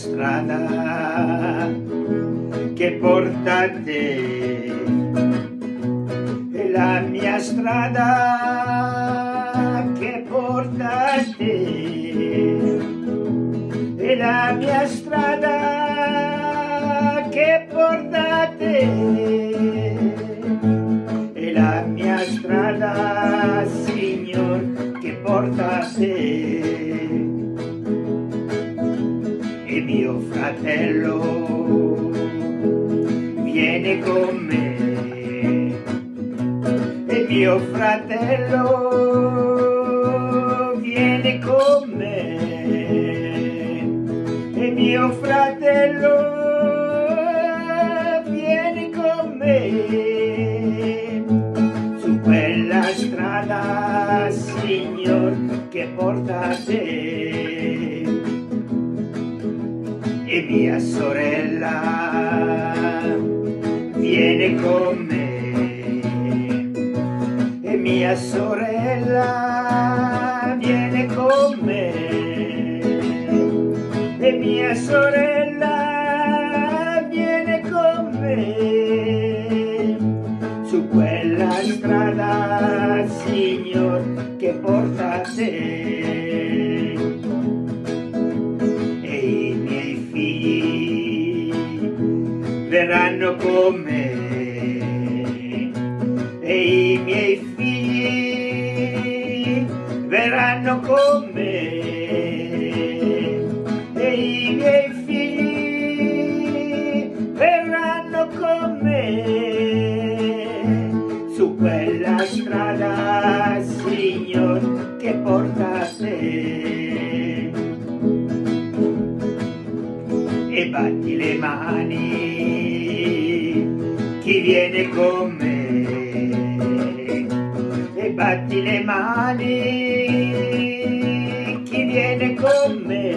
strada che porta a te, è la mia strada che porta a te, è la mia strada che porta a te, è la mia strada, Signor, che porta a te. E mio fratello, vieni con me, e mio fratello, vieni con me, e mio fratello, vieni con me, su quella strada, Signor, che porta a te. E mia sorella, vieni con me, e mia sorella, vieni con me, e mia sorella, vieni con me, su quella strada, Signor, che porta a te. Verranno con me, e i miei figli verranno con me, e i miei figli verranno con me, su quella strada, Signor, che porta a te. E batti le mani, chi viene con me, e batti le mani, chi viene con me,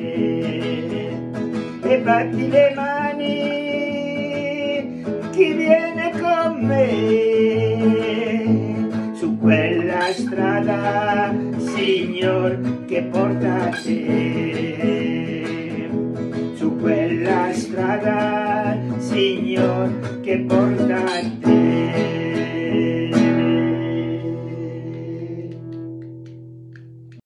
e batti le mani, chi viene con me, su quella strada, Signor, che porta a te.